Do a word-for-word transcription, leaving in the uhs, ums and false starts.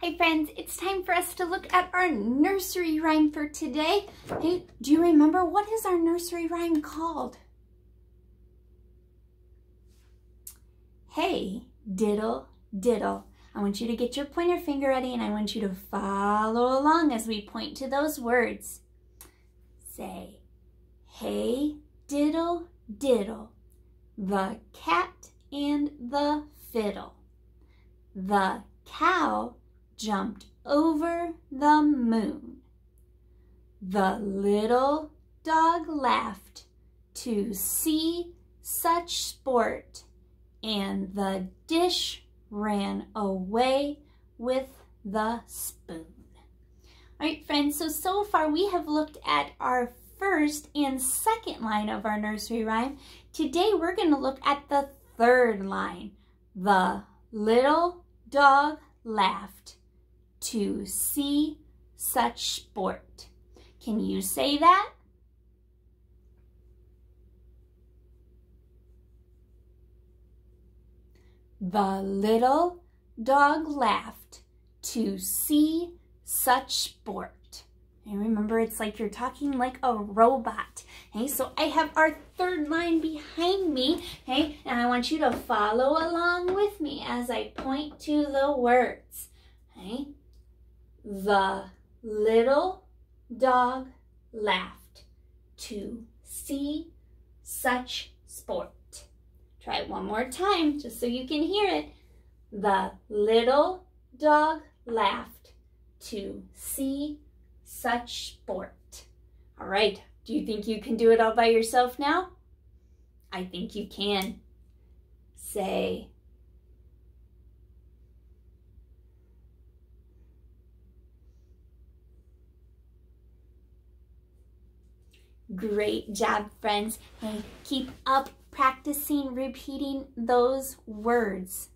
Hey friends, it's time for us to look at our nursery rhyme for today. Hey, do you remember what is our nursery rhyme called? Hey, diddle, diddle. I want you to get your pointer finger ready and I want you to follow along as we point to those words. Say, hey, diddle, diddle, the cat and the fiddle. The cow jumped over the moon. The little dog laughed to see such sport, and the dish ran away with the spoon. All right, friends, so, so far we have looked at our first and second line of our nursery rhyme. Today we're going to look at the third line. The little dog laughed to see such sport. Can you say that? The little dog laughed to see such sport. And remember, it's like you're talking like a robot. Okay, so I have our third line behind me. Okay, and I want you to follow along with me as I point to the words. Okay, the little dog laughed to see such sport. Try it one more time just so you can hear it. The little dog laughed to see such sport. All right, do you think you can do it all by yourself now? I think you can. Say, great job, friends. Hey, keep up practicing repeating those words.